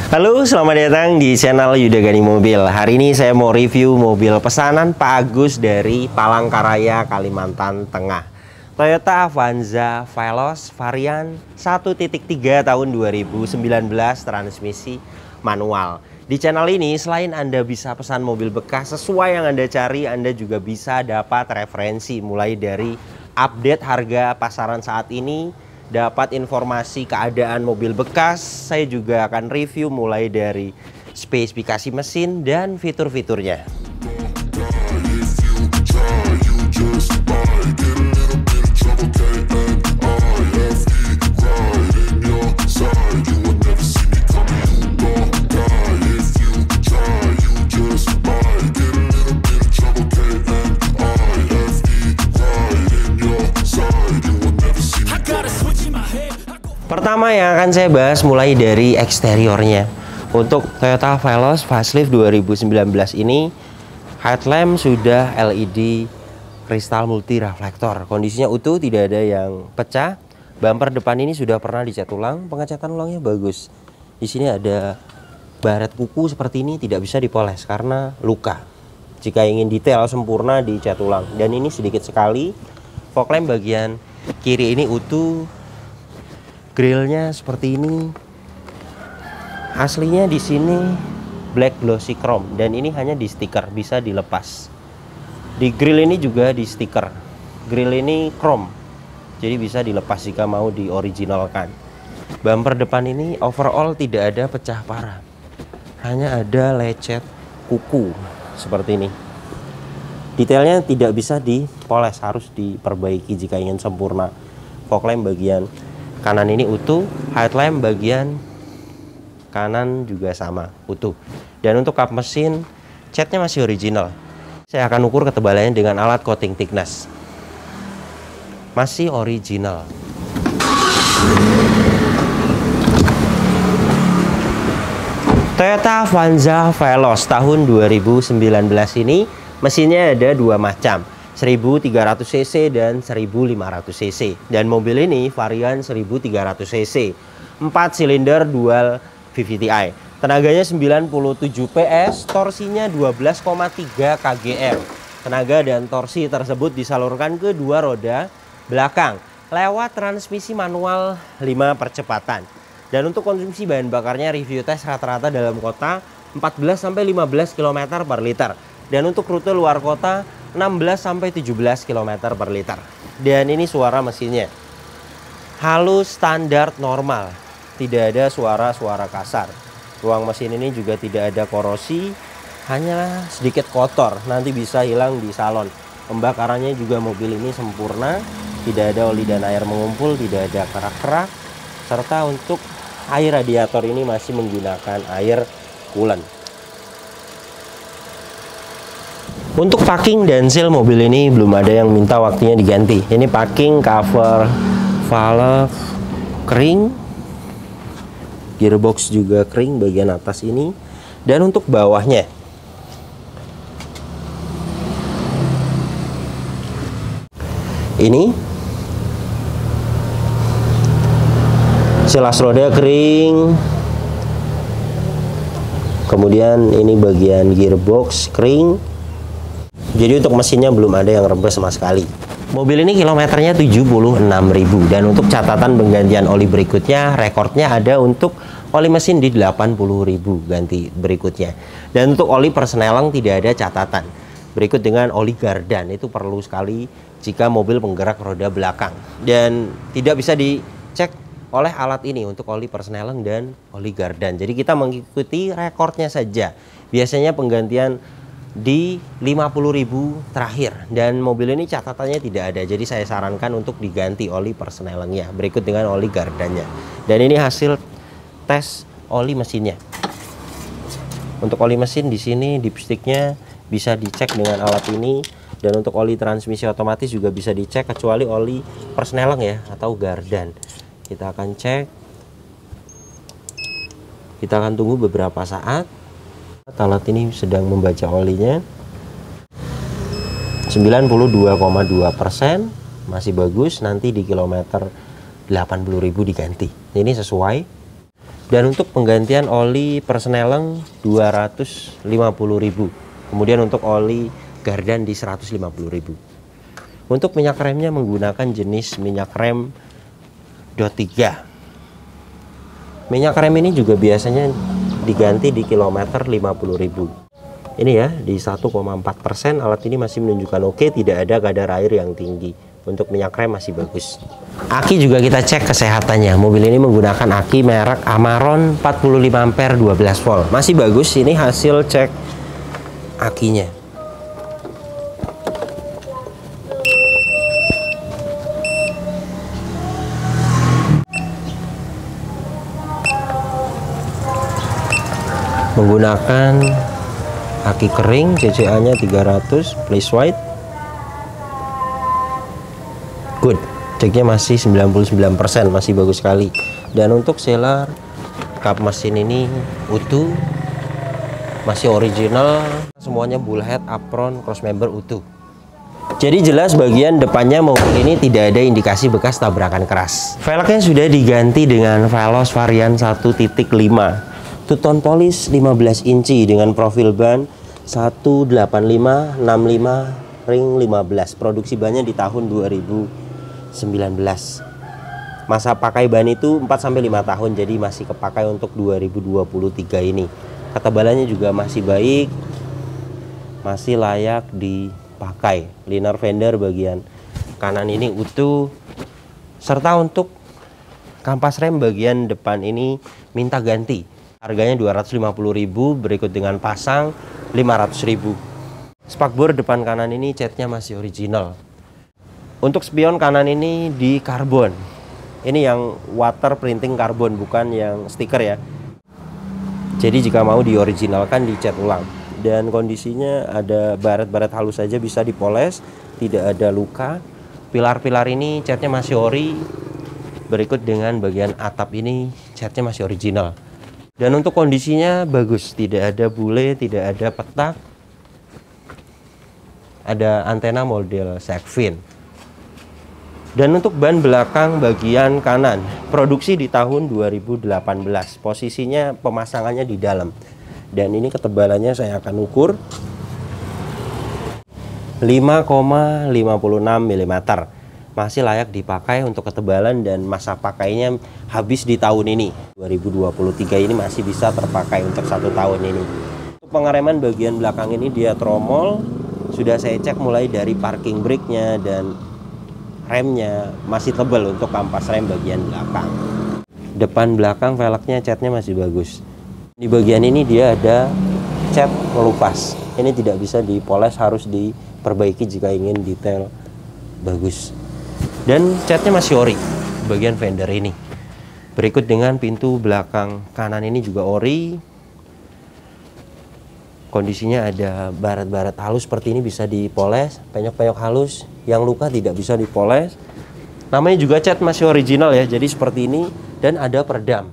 Halo, selamat datang di channel Yuda Gani Mobil. Hari ini saya mau review mobil pesanan Pak Agus dari Palangkaraya, Kalimantan Tengah. Toyota Avanza Veloz varian 1.3 tahun 2019, transmisi manual. Di channel ini selain Anda bisa pesan mobil bekas sesuai yang Anda cari, Anda juga bisa dapat referensi mulai dari update harga pasaran saat ini, dapat informasi keadaan mobil bekas. Saya juga akan review mulai dari spesifikasi mesin dan fitur-fiturnya. Pertama yang akan saya bahas mulai dari eksteriornya. Untuk Toyota Veloz facelift 2019 ini, headlamp sudah LED kristal multi reflektor. Kondisinya utuh, tidak ada yang pecah. Bumper depan ini sudah pernah dicat ulang, pengecatan ulangnya bagus. Di sini ada baret kuku seperti ini, tidak bisa dipoles karena luka. Jika ingin detail sempurna dicat ulang. Dan ini sedikit sekali. Fog lamp bagian kiri ini utuh. Grillnya seperti ini. Aslinya di sini black glossy chrome dan ini hanya di stiker, bisa dilepas. Di grill ini juga di stiker. Grill ini chrome, jadi bisa dilepas jika mau dioriginalkan. Bumper depan ini overall tidak ada pecah parah, hanya ada lecet kuku seperti ini. Detailnya tidak bisa dipoles, harus diperbaiki jika ingin sempurna. Fog lamp bagian kanan ini utuh, headlamp bagian kanan juga sama, utuh. Dan untuk kap mesin, catnya masih original. Saya akan ukur ketebalannya dengan alat coating thickness. Masih original. Toyota Avanza Veloz tahun 2019 ini, mesinnya ada dua macam. 1300 cc dan 1500 cc, dan mobil ini varian 1300 cc, 4 silinder dual VVTi, tenaganya 97 PS, torsinya 12,3 kgm. Tenaga dan torsi tersebut disalurkan ke dua roda belakang lewat transmisi manual 5 percepatan. Dan untuk konsumsi bahan bakarnya, review tes rata-rata dalam kota 14-15 km per liter, dan untuk rute luar kota 16-17 km per liter. Dan ini suara mesinnya halus, standar, normal, tidak ada suara-suara kasar. Ruang mesin ini juga tidak ada korosi, hanya sedikit kotor, nanti bisa hilang di salon. Pembakarannya juga mobil ini sempurna, tidak ada oli dan air mengumpul, tidak ada kerak-kerak, serta untuk air radiator ini masih menggunakan air coolant. Untuk packing dan seal mobil ini belum ada yang minta waktunya diganti. Ini packing, cover, valve kering, gearbox juga kering bagian atas ini. Dan untuk bawahnya, ini selas roda kering. Kemudian ini bagian gearbox kering. Jadi untuk mesinnya belum ada yang rembes sama sekali. Mobil ini kilometernya 76.000, dan untuk catatan penggantian oli berikutnya, rekornya ada untuk oli mesin di 80.000 ganti berikutnya. Dan untuk oli persneling tidak ada catatan. Berikut dengan oli gardan, itu perlu sekali jika mobil penggerak roda belakang. Dan tidak bisa dicek oleh alat ini untuk oli persneling dan oli gardan. Jadi kita mengikuti rekornya saja. Biasanya penggantian di 50.000 terakhir, dan mobil ini catatannya tidak ada, jadi saya sarankan untuk diganti oli persnelingnya. Berikut dengan oli gardannya, dan ini hasil tes oli mesinnya. Untuk oli mesin di sini dipsticknya bisa dicek dengan alat ini, dan untuk oli transmisi otomatis juga bisa dicek kecuali oli persneling ya atau gardan. Kita akan cek, kita akan tunggu beberapa saat. Alat ini sedang membaca olinya. 92,2%, masih bagus. Nanti di kilometer 80.000 diganti. Ini sesuai. Dan untuk penggantian oli persneleng 250.000. Kemudian untuk oli gardan di 150.000. Untuk minyak remnya menggunakan jenis minyak rem DOT 3. Minyak rem ini juga biasanya diganti di kilometer 50.000. Ini ya, di 1,4%. Alat ini masih menunjukkan oke, tidak ada kadar air yang tinggi. Untuk minyak rem masih bagus. Aki juga kita cek kesehatannya. Mobil ini menggunakan aki merek Amaron 45 ampere 12 volt. Masih bagus. Ini hasil cek akinya. Menggunakan aki kering, CCA-nya 300, place white. Good. Ceknya masih 99%, masih bagus sekali. Dan untuk sealer kap mesin ini utuh, masih original, semuanya bullhead, apron, crossmember utuh. Jadi jelas bagian depannya mobil ini tidak ada indikasi bekas tabrakan keras. Velgnya sudah diganti dengan Veloz varian 1.5. Two-tone polish 15 inci dengan profil ban 185 65 ring 15. Produksi bannya di tahun 2019. Masa pakai ban itu 4-5 tahun, jadi masih kepakai untuk 2023 ini. Ketebalannya juga masih baik, masih layak dipakai. Liner fender bagian kanan ini utuh, serta untuk kampas rem bagian depan ini minta ganti. Harganya 250.000, berikut dengan pasang 500.000. Spakbor depan kanan ini catnya masih original. Untuk spion kanan ini di karbon. Ini yang water printing karbon, bukan yang stiker ya. Jadi jika mau dioriginalkan, dicat ulang. Dan kondisinya ada baret-baret halus saja, bisa dipoles, tidak ada luka. Pilar-pilar ini catnya masih ori. Berikut dengan bagian atap ini catnya masih original. Dan untuk kondisinya bagus, tidak ada bule, tidak ada petak. Ada antena model shark fin. Dan untuk ban belakang bagian kanan, produksi di tahun 2018. Posisinya pemasangannya di dalam. Dan ini ketebalannya saya akan ukur 5,56 mm. Masih layak dipakai untuk ketebalan dan masa pakainya habis di tahun ini. 2023 ini masih bisa terpakai untuk 1 tahun ini. Untuk pengereman bagian belakang ini dia tromol. Sudah saya cek mulai dari parking brake-nya dan remnya masih tebal untuk kampas rem bagian belakang. Depan belakang velgnya catnya masih bagus. Di bagian ini dia ada cat pelupas. Ini tidak bisa dipoles, harus diperbaiki jika ingin detail bagus. Dan catnya masih ori bagian fender ini. Berikut dengan pintu belakang kanan ini juga ori. Kondisinya ada baret-baret halus seperti ini, bisa dipoles. Penyok-penyok halus yang luka tidak bisa dipoles. Namanya juga cat masih original ya, jadi seperti ini. Dan ada peredam.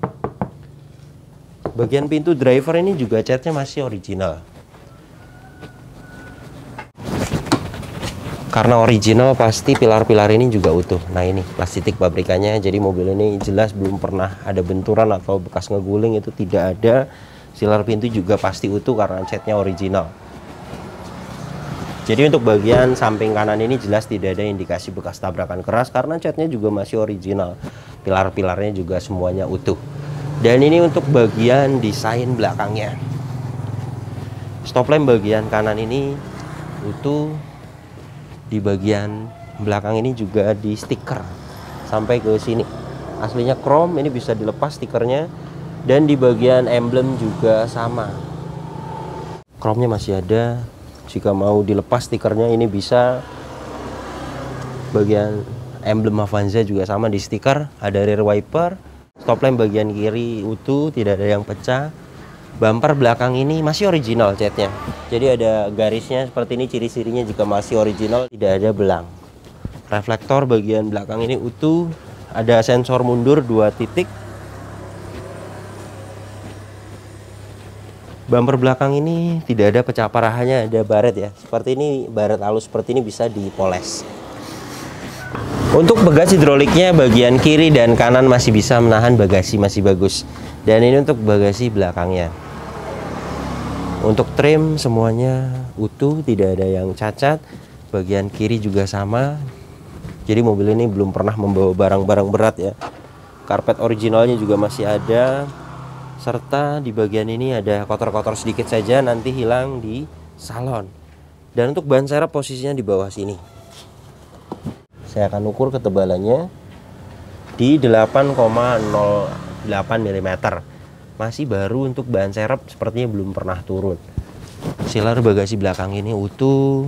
Bagian pintu driver ini juga catnya masih original. Karena original pasti pilar-pilar ini juga utuh. Nah ini plastik pabrikannya, jadi mobil ini jelas belum pernah ada benturan atau bekas ngeguling, itu tidak ada. Silar pintu juga pasti utuh karena catnya original. Jadi untuk bagian samping kanan ini jelas tidak ada indikasi bekas tabrakan keras karena catnya juga masih original. Pilar-pilarnya juga semuanya utuh. Dan ini untuk bagian desain belakangnya. Stop lamp bagian kanan ini utuh. Di bagian belakang ini juga di stiker sampai ke sini. Aslinya chrome, ini bisa dilepas stikernya. Dan di bagian emblem juga sama. Chrome-nya masih ada. Jika mau dilepas stikernya ini bisa. Bagian emblem Avanza juga sama di stiker. Ada rear wiper. Stop lamp bagian kiri utuh, tidak ada yang pecah. Bumper belakang ini masih original catnya. Jadi ada garisnya seperti ini, ciri-cirinya jika masih original, tidak ada belang. Reflektor bagian belakang ini utuh. Ada sensor mundur 2 titik. Bumper belakang ini tidak ada pecah parahannya, ada baret ya. Seperti ini, baret halus seperti ini bisa dipoles. Untuk bagasi hidroliknya bagian kiri dan kanan masih bisa menahan bagasi, masih bagus. Dan ini untuk bagasi belakangnya. Untuk trim semuanya utuh, tidak ada yang cacat. Bagian kiri juga sama. Jadi mobil ini belum pernah membawa barang-barang berat ya. Karpet originalnya juga masih ada. Serta di bagian ini ada kotor-kotor sedikit saja, nanti hilang di salon. Dan untuk ban serep posisinya di bawah sini. Saya akan ukur ketebalannya di 8,08 mm. Masih baru untuk ban serep, sepertinya belum pernah turun. Silar bagasi belakang ini utuh.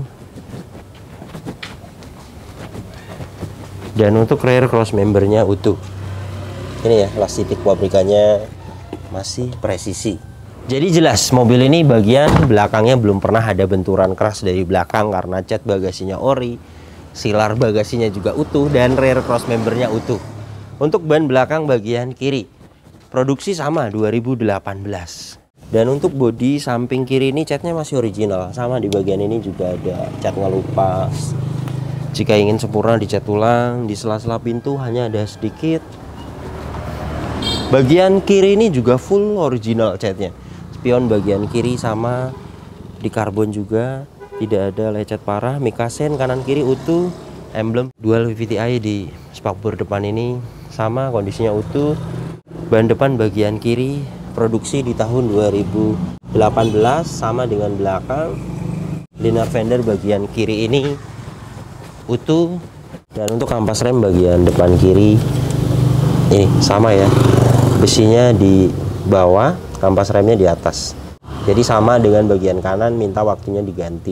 Dan untuk rear cross membernya utuh. Ini ya, plastik pabrikannya masih presisi. Jadi jelas mobil ini bagian belakangnya belum pernah ada benturan keras dari belakang karena cat bagasinya ori, silar bagasinya juga utuh, dan rear cross membernya utuh. Untuk ban belakang bagian kiri produksi sama 2018. Dan untuk bodi samping kiri ini catnya masih original, sama di bagian ini juga ada cat ngelupas. Jika ingin sempurna dicat ulang, di sela-sela pintu hanya ada sedikit. Bagian kiri ini juga full original catnya. Spion bagian kiri sama di karbon juga, tidak ada lecet parah. Mikasen kanan kiri utuh. Emblem dual VVTi di spakbor depan ini sama, kondisinya utuh. Ban depan bagian kiri produksi di tahun 2018 sama dengan belakang. Liner fender bagian kiri ini utuh. Dan untuk kampas rem bagian depan kiri ini sama ya, besinya di bawah, kampas remnya di atas. Jadi sama dengan bagian kanan, minta waktunya diganti.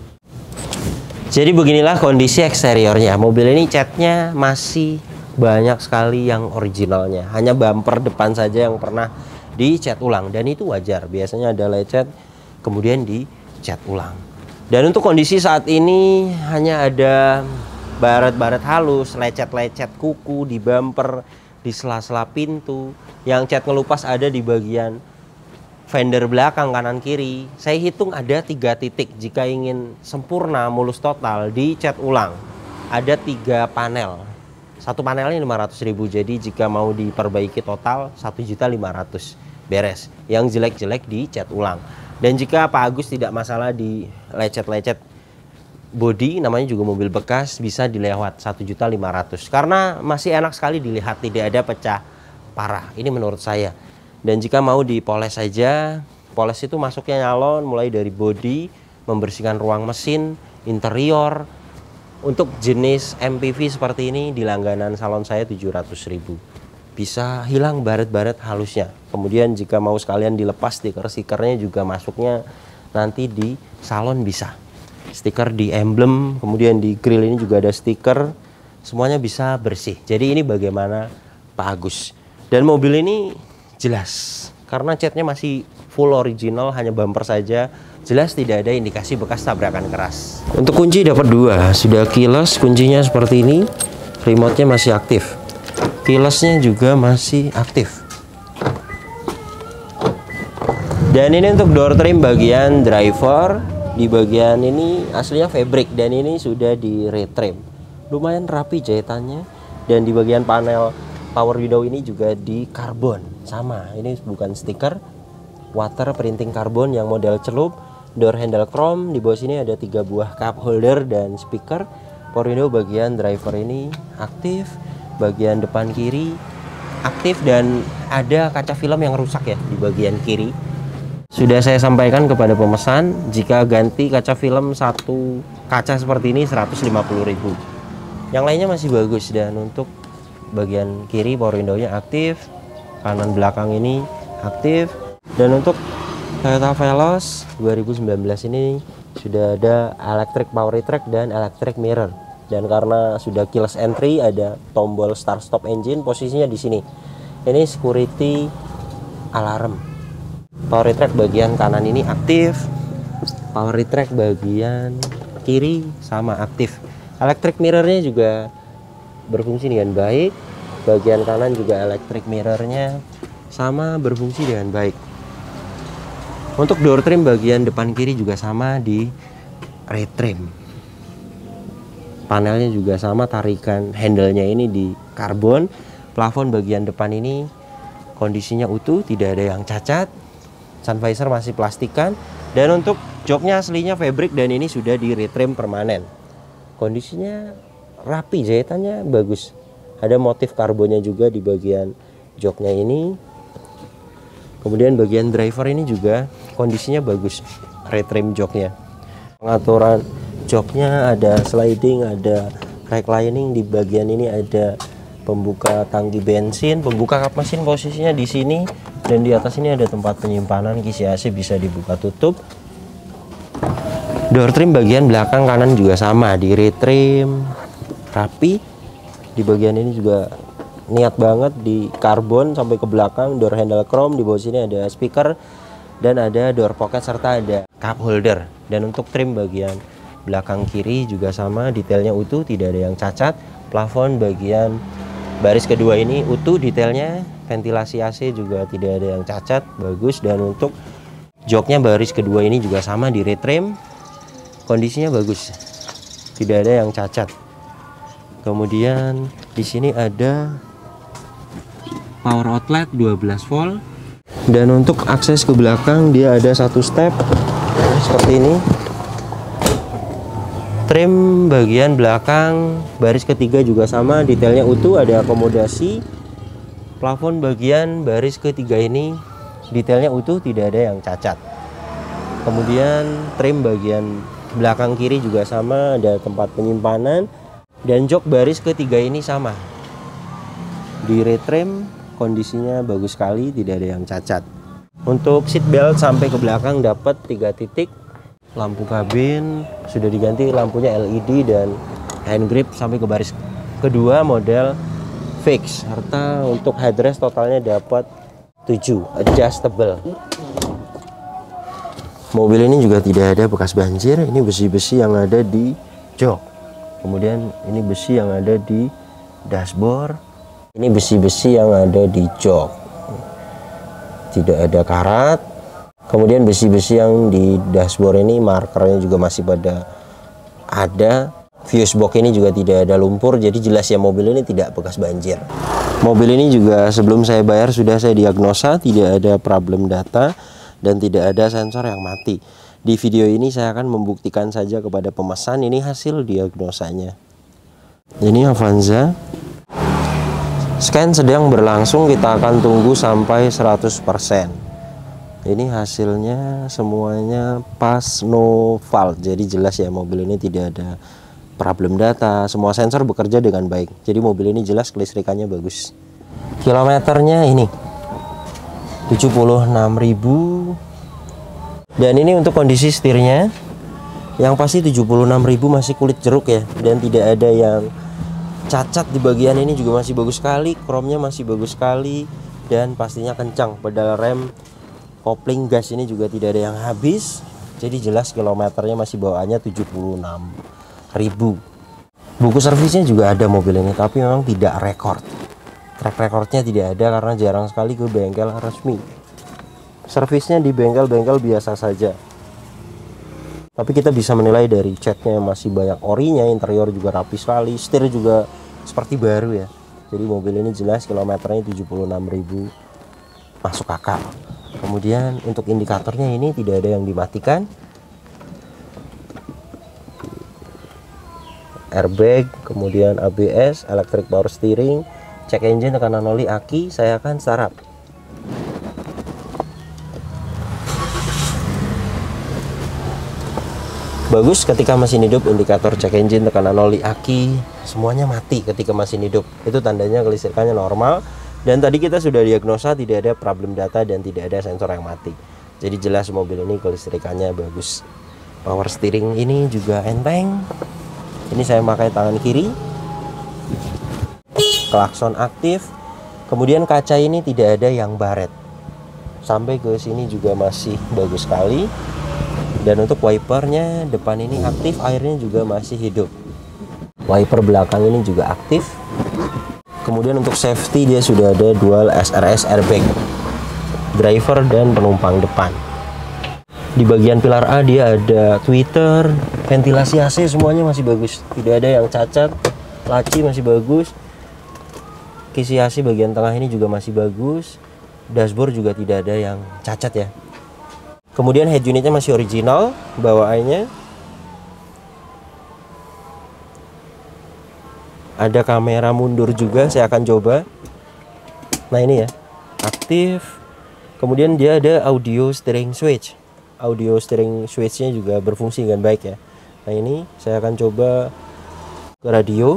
Jadi beginilah kondisi eksteriornya. Mobil ini catnya masih banyak sekali yang originalnya. Hanya bumper depan saja yang pernah dicat ulang, dan itu wajar. Biasanya ada lecet kemudian dicat ulang. Dan untuk kondisi saat ini hanya ada baret-baret halus, lecet-lecet kuku di bumper, di sela-sela pintu. Yang cat ngelupas ada di bagian fender belakang kanan kiri. Saya hitung ada 3 titik. Jika ingin sempurna mulus total dicat ulang, ada 3 panel. Satu panelnya 500.000. Jadi jika mau diperbaiki total 1.500.000 beres. Yang jelek-jelek dicat ulang. Dan jika Pak Agus tidak masalah di lecet-lecet body, namanya juga mobil bekas, bisa dilewat 1.500.000. Karena masih enak sekali dilihat, tidak ada pecah parah. Ini menurut saya. Dan jika mau dipoles saja, poles itu masuknya nyalon mulai dari body, membersihkan ruang mesin, interior. Untuk jenis MPV seperti ini di langganan salon saya 700.000. Bisa hilang baret-baret halusnya. Kemudian jika mau sekalian dilepas stiker-stikernya juga masuknya nanti di salon bisa. Stiker di emblem, kemudian di grill ini juga ada stiker. Semuanya bisa bersih. Jadi ini bagaimana Pak Agus. Dan mobil ini jelas karena catnya masih full original, hanya bumper saja. Jelas tidak ada indikasi bekas tabrakan keras. Untuk kunci dapat 2, sudah keyless, kuncinya seperti ini. Remote-nya masih aktif. Keyless-nya juga masih aktif. Dan ini untuk door trim bagian driver. Di bagian ini aslinya fabric dan ini sudah di retrim. Lumayan rapi jahitannya. Dan di bagian panel power window ini juga di karbon. Sama, ini bukan stiker. Water printing karbon yang model celup. Door handle chrome. Di bawah sini ada 3 buah cup holder dan speaker. Power window bagian driver ini aktif. Bagian depan kiri aktif dan ada kaca film yang rusak ya di bagian kiri. Sudah saya sampaikan kepada pemesan, jika ganti kaca film satu kaca seperti ini 150.000. Yang lainnya masih bagus. Dan untuk bagian kiri power window-nya aktif, kanan belakang ini aktif. Dan untuk Toyota Veloz 2019 ini sudah ada electric power retract dan electric mirror. Dan karena sudah keyless entry, ada tombol start stop engine, posisinya di sini. Ini security alarm. Power retract bagian kanan ini aktif. Power retract bagian kiri sama aktif. Electric mirrornya juga berfungsi dengan baik. Bagian kanan juga electric mirrornya sama berfungsi dengan baik. Untuk door trim bagian depan kiri juga sama di retrim. Panelnya juga sama, tarikan handle-nya ini di karbon. Plafon bagian depan ini kondisinya utuh, tidak ada yang cacat. Sun visor masih plastikan, dan untuk joknya aslinya fabric dan ini sudah di retrim permanen. Kondisinya rapi, jahitannya bagus. Ada motif karbonnya juga di bagian joknya ini. Kemudian bagian driver ini juga kondisinya bagus, retrim joknya. Pengaturan joknya ada sliding, ada reclining. Di bagian ini ada pembuka tangki bensin, pembuka kap mesin posisinya di sini, dan di atas ini ada tempat penyimpanan kisi AC bisa dibuka tutup. Door trim bagian belakang kanan juga sama, di retrim rapi. Di bagian ini juga niat banget di karbon sampai ke belakang. Door handle chrome, di bawah sini ada speaker dan ada door pocket serta ada cup holder. Dan untuk trim bagian belakang kiri juga sama, detailnya utuh, tidak ada yang cacat. Plafon bagian baris kedua ini utuh detailnya, ventilasi AC juga tidak ada yang cacat, bagus. Dan untuk joknya baris kedua ini juga sama, di retrim, kondisinya bagus, tidak ada yang cacat. Kemudian di sini ada power outlet 12 volt, dan untuk akses ke belakang dia ada satu step seperti ini. Trim bagian belakang baris ketiga juga sama, detailnya utuh, ada akomodasi. Plafon bagian baris ketiga ini detailnya utuh, tidak ada yang cacat. Kemudian trim bagian belakang kiri juga sama, ada tempat penyimpanan. Dan jok baris ketiga ini sama, di retrim, kondisinya bagus sekali, tidak ada yang cacat. Untuk seat belt sampai ke belakang dapat 3 titik. Lampu kabin sudah diganti lampunya LED, dan hand grip sampai ke baris kedua model fix, serta untuk headrest totalnya dapat 7 adjustable. Mobil ini juga tidak ada bekas banjir. Ini besi-besi yang ada di jok, kemudian ini besi yang ada di dashboard, ini besi-besi yang ada di jok, tidak ada karat. Kemudian besi-besi yang di dashboard ini markernya juga masih pada ada. Fuse box ini juga tidak ada lumpur, jadi jelas ya mobil ini tidak bekas banjir. Mobil ini juga sebelum saya bayar sudah saya diagnosa, tidak ada problem data dan tidak ada sensor yang mati. Di video ini saya akan membuktikan saja kepada pemesan ini hasil diagnosanya. Ini Avanza. Scan sedang berlangsung, kita akan tunggu sampai 100%. Ini hasilnya semuanya pas, no fault, jadi jelas ya mobil ini tidak ada problem data, semua sensor bekerja dengan baik, jadi mobil ini jelas kelistrikannya bagus. Kilometernya ini 76.000, dan ini untuk kondisi setirnya yang pasti 76.000 masih kulit jeruk ya, dan tidak ada yang cacat. Di bagian ini juga masih bagus sekali, chrome-nya masih bagus sekali, dan pastinya kencang. Pedal rem, kopling gas ini juga tidak ada yang habis, jadi jelas kilometernya masih bawaannya 76.000. Buku servisnya juga ada mobil ini, tapi memang tidak rekord. Track recordnya tidak ada karena jarang sekali ke bengkel resmi. Servisnya di bengkel-bengkel biasa saja, tapi kita bisa menilai dari catnya yang masih banyak orinya. Interior juga rapi sekali, setir juga seperti baru ya, jadi mobil ini jelas kilometernya 76.000 masuk akal. Kemudian untuk indikatornya ini tidak ada yang dimatikan. Airbag, kemudian ABS, electric power steering, check engine, tekanan oli, aki. Saya akan startup. Bagus ketika mesin hidup, indikator check engine, tekanan oli, aki, semuanya mati ketika mesin hidup. Itu tandanya kelistrikannya normal. Dan tadi kita sudah diagnosa tidak ada problem data dan tidak ada sensor yang mati. Jadi jelas mobil ini kelistrikannya bagus. Power steering ini juga enteng. Ini saya pakai tangan kiri. Klakson aktif. Kemudian kaca ini tidak ada yang baret. Sampai ke sini juga masih bagus sekali. Dan untuk wipernya depan ini aktif, airnya juga masih hidup. Wiper belakang ini juga aktif. Kemudian untuk safety dia sudah ada dual SRS airbag, driver dan penumpang depan. Di bagian pilar A dia ada tweeter, ventilasi AC semuanya masih bagus, tidak ada yang cacat. Laci masih bagus, kisi AC bagian tengah ini juga masih bagus. Dashboard juga tidak ada yang cacat ya. Kemudian head unitnya masih original bawaannya. Ada kamera mundur juga, saya akan coba. Nah ini ya, aktif. Kemudian dia ada audio steering switch. Audio steering switchnya juga berfungsi dengan baik ya. Nah ini saya akan coba ke radio.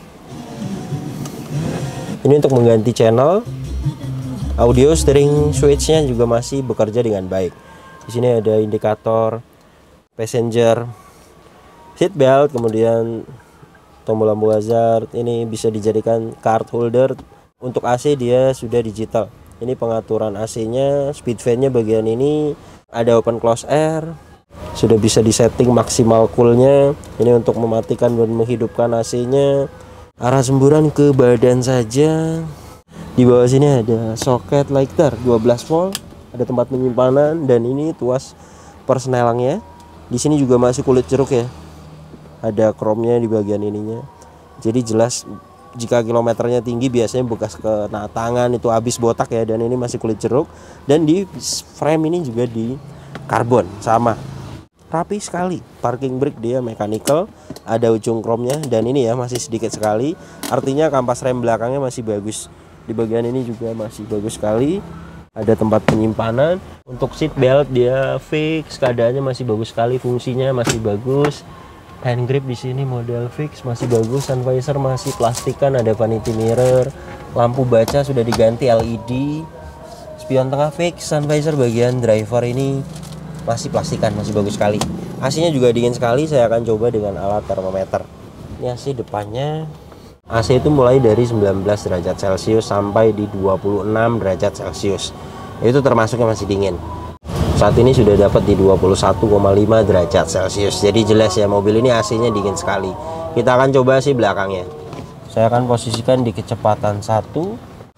Ini untuk mengganti channel. Audio steering switchnya juga masih bekerja dengan baik. Di sini ada indikator passenger seat belt, kemudian tombol lampu hazard. Ini bisa dijadikan card holder. Untuk AC dia sudah digital. Ini pengaturan AC-nya, speed fan-nya bagian ini ada open close air. Sudah bisa disetting maksimal coolnya. Ini untuk mematikan dan menghidupkan AC-nya. Arah semburan ke badan saja. Di bawah sini ada soket lighter 12 volt, ada tempat penyimpanan, dan ini tuas persnelangnya. Di sini juga masih kulit jeruk ya. Ada chrome-nya di bagian ininya. Jadi jelas jika kilometernya tinggi biasanya bekas kena tangan itu habis botak ya, dan ini masih kulit jeruk. Dan di frame ini juga di karbon sama. Rapi sekali. Parking brake dia mechanical, ada ujung chrome-nya, dan ini ya masih sedikit sekali. Artinya kampas rem belakangnya masih bagus. Di bagian ini juga masih bagus sekali. Ada tempat penyimpanan. Untuk seat belt dia fix, keadaannya masih bagus sekali, fungsinya masih bagus. Hand grip di sini model fix masih bagus. Sun visor masih plastikan, ada vanity mirror. Lampu baca sudah diganti LED. Spion tengah fix. Sun visor bagian driver ini masih plastikan, masih bagus sekali. AC-nya juga dingin sekali. Saya akan coba dengan alat termometer. Ini AC depannya. AC itu mulai dari 19 derajat Celcius sampai di 26 derajat Celcius. Itu termasuknya masih dingin. Saat ini sudah dapat di 21,5 derajat Celcius. Jadi jelas ya, mobil ini AC-nya dingin sekali. Kita akan coba AC belakangnya. Saya akan posisikan di kecepatan 1.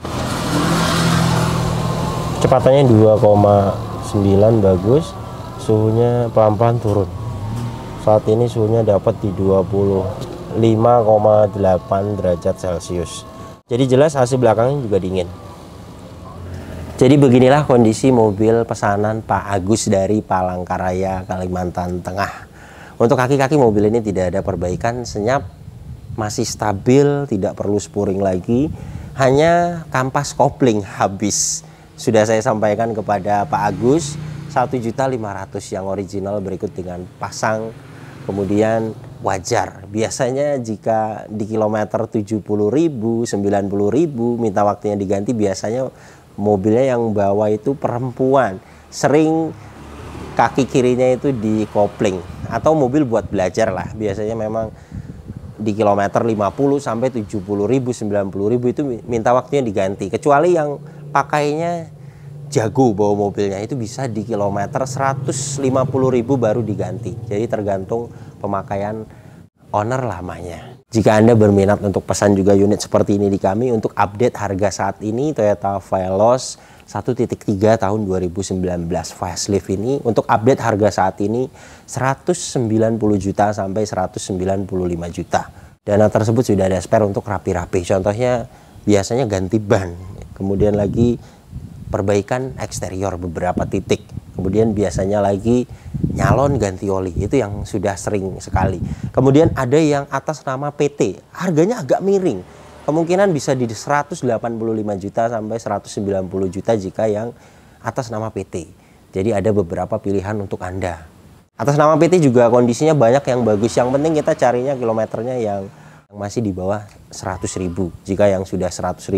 Kecepatannya 2,9 bagus. Suhunya pelan-pelan turun. Saat ini suhunya dapat di 5,8 derajat Celcius. Jadi jelas AC belakangnya juga dingin. Jadi beginilah kondisi mobil pesanan Pak Agus dari Palangkaraya, Kalimantan Tengah. Untuk kaki-kaki mobil ini tidak ada perbaikan, senyap, masih stabil, tidak perlu spuring lagi. Hanya kampas kopling habis. Sudah saya sampaikan kepada Pak Agus, 1.500.000 yang original berikut dengan pasang. Kemudian wajar, biasanya jika di kilometer 70.000, 90.000 minta waktunya diganti, biasanya mobilnya yang bawa itu perempuan, sering kaki kirinya itu di kopling, atau mobil buat belajar lah. Biasanya memang di kilometer 50 sampai 70.000, 90.000 itu minta waktunya diganti. Kecuali yang pakainya jago bawa mobilnya, itu bisa di kilometer 150.000 baru diganti. Jadi tergantung pemakaian owner lamanya. Jika Anda berminat untuk pesan juga unit seperti ini di kami, untuk update harga saat ini Toyota Veloz 1.3 tahun 2019 facelift ini, untuk update harga saat ini 190 juta sampai 195 juta. Dana tersebut sudah ada spare untuk rapi-rapi. Contohnya biasanya ganti ban, kemudian lagi perbaikan eksterior beberapa titik, kemudian biasanya lagi nyalon ganti oli, itu yang sudah sering sekali. Kemudian ada yang atas nama PT, harganya agak miring, kemungkinan bisa di 185 juta sampai 190 juta jika yang atas nama PT. Jadi ada beberapa pilihan untuk Anda. Atas nama PT juga kondisinya banyak yang bagus, yang penting kita carinya kilometernya yang masih di bawah 100.000. Jika yang sudah 100.000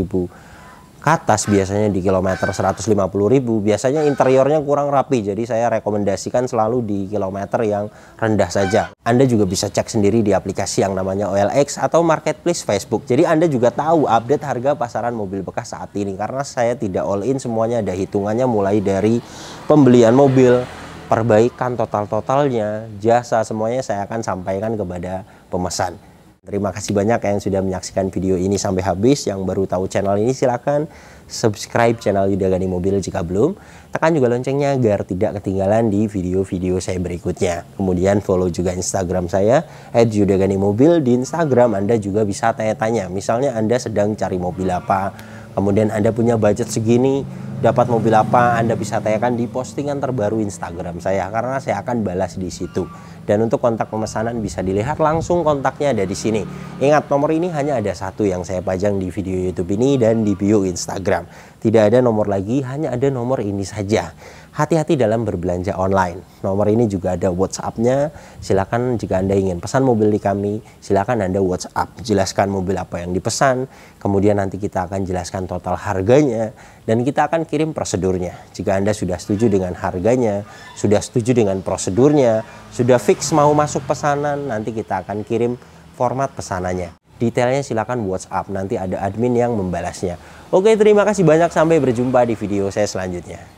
ke atas biasanya di kilometer 150.000, biasanya interiornya kurang rapi. Jadi saya rekomendasikan selalu di kilometer yang rendah saja. Anda juga bisa cek sendiri di aplikasi yang namanya OLX atau Marketplace Facebook. Jadi Anda juga tahu update harga pasaran mobil bekas saat ini. Karena saya tidak all in, semuanya ada hitungannya, mulai dari pembelian mobil, perbaikan total-totalnya, jasa, semuanya saya akan sampaikan kepada pemesan. Terima kasih banyak yang sudah menyaksikan video ini sampai habis. Yang baru tahu channel ini silakan subscribe channel Yuda Gani Mobil jika belum. Tekan juga loncengnya agar tidak ketinggalan di video-video saya berikutnya. Kemudian follow juga Instagram saya @yudaganimobil. Di Instagram Anda juga bisa tanya-tanya. Misalnya Anda sedang cari mobil apa, kemudian Anda punya budget segini, dapat mobil apa, Anda bisa tanyakan di postingan terbaru Instagram saya, karena saya akan balas di situ. Dan untuk kontak pemesanan bisa dilihat langsung, kontaknya ada di sini. Ingat, nomor ini hanya ada satu yang saya pajang di video YouTube ini dan di bio Instagram. Tidak ada nomor lagi, hanya ada nomor ini saja. Hati-hati dalam berbelanja online. Nomor ini juga ada WhatsApp-nya. Silakan jika Anda ingin pesan mobil di kami, silakan Anda WhatsApp. Jelaskan mobil apa yang dipesan, kemudian nanti kita akan jelaskan total harganya, dan kita akan kirim prosedurnya. Jika Anda sudah setuju dengan harganya, sudah setuju dengan prosedurnya, sudah fix mau masuk pesanan, nanti kita akan kirim format pesanannya. Detailnya silakan WhatsApp, nanti ada admin yang membalasnya. Oke, terima kasih banyak, sampai berjumpa di video saya selanjutnya.